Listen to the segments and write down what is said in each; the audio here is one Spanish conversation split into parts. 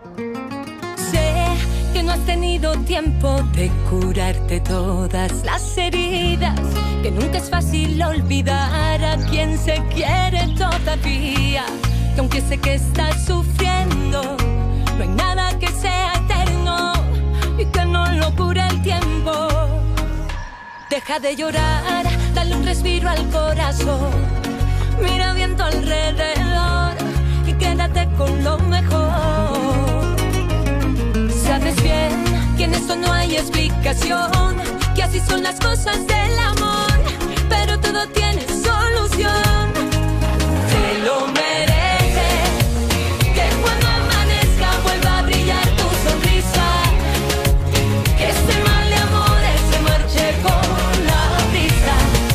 Sé que no has tenido tiempo de curarte todas las heridas, que nunca es fácil olvidar a quien se quiere todavía, que aunque sé que estás sufriendo, no hay nada que sea eterno y que no lo cure el tiempo. Deja de llorar, dale un respiro al corazón, mira bien tu alrededor y quédate con lo mejor. Sabes bien que en esto no hay explicación, que así son las cosas del amor, pero todo tiene solución. Te lo mereces, que cuando amanezca vuelva a brillar tu sonrisa, que este mal de amores se marche con la brisa.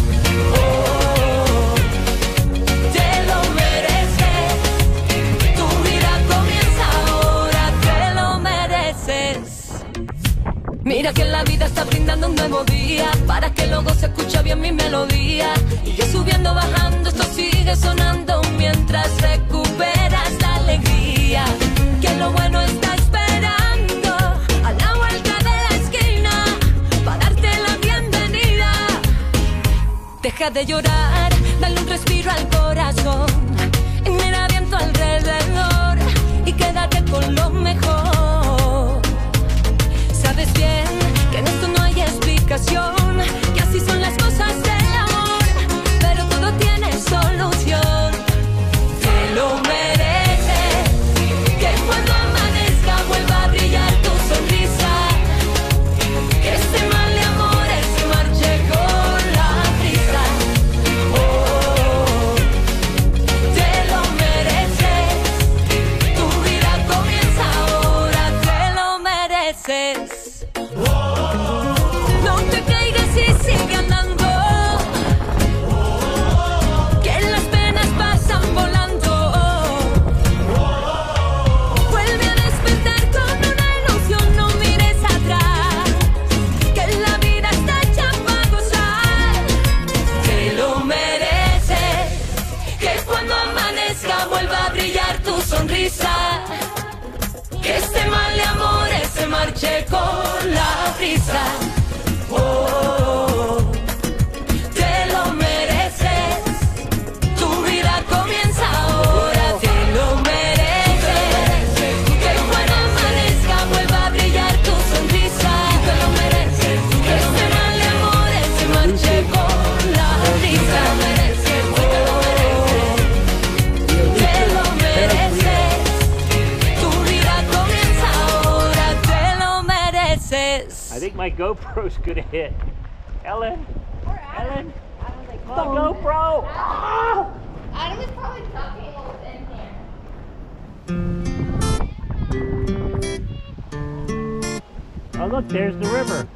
Oh, te lo mereces, tu vida comienza ahora, te lo mereces. Mira que la vida está brindando un nuevo día, para que luego se escuche bien mi melodía. Y yo subiendo, bajando, esto sigue sonando mientras recuperas la alegría. Que lo bueno está esperando a la vuelta de la esquina, para darte la bienvenida. Deja de llorar, dale un respiro al corazón y mira bien tu alrededor y quédate con lo mejor. Sabes bien que en esto no hay explicación, que así son las cosas del amor, pero todo tiene solución. Te lo mereces, que cuando amanezca vuelva a brillar tu sonrisa, que este mal de amores se marche con la brisa. Oh, te lo mereces, tu vida comienza ahora, te lo mereces. No te caigas y sigue andando, que las penas pasan volando. Vuelve a despertar con una ilusión, no mires atrás, que la vida está hecha para gozar. Te lo mereces, que cuando amanezca vuelva a brillar tu sonrisa, que este mal de amores se marche con la brisa. Oh, te lo mereces, tu vida comienza ahora, te lo mereces, que cuando amanezca vuelva a brillar tu sonrisa, te lo mereces, que este mal de amores se marche con la brisa. Te lo mereces, tu vida comienza ahora, te lo mereces. I think my GoPro's gonna hit. Ellen? Or Adam. Ellen? Adam's like, The oh. GoPro! Ah! Adam is probably talking in here. Oh look, there's the river.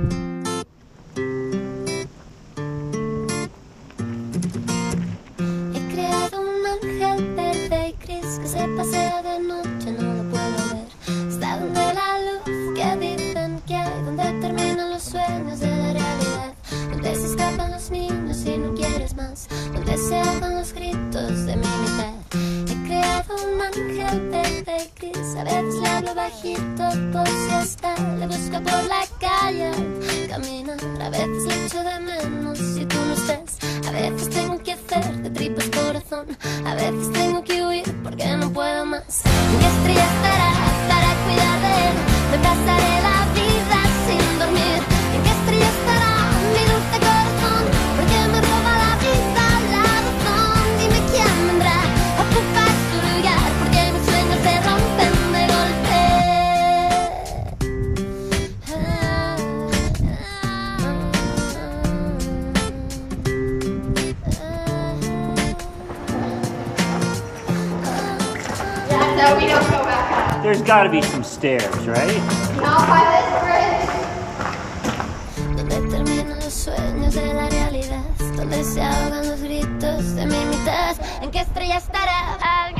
He creado un ángel verde y gris que se pasea de noche, no lo puedo ver. Está donde la luz que dicen que hay, donde terminan los sueños de la realidad, donde se escapan los niños y no quieres más, donde se ahogan los gritos de mi mitad. He creado un ángel verde y gris, a veces le hablo bajito por si está, le busco por la calle al caminar, a veces le echo de menos si tú no estés, a veces tengo que hacer de tripas corazón, a veces tengo que huir porque no puedo más. Mi estrella estará para cuidar de él, me pasaré la vida sin dormir. ¿En qué estrella estará mi dulce corazón? Porque me roba la vida, la razón. Dime quién vendrá a ocupar su lugar, porque mis sueños se rompen de golpe. Yeah, no, we don't go back up. There's gotta be some stairs, right? Not by this bridge. Donde terminan los sueños de la realidad, donde se ahogan los gritos de mi mitad. ¿En qué estrella estará?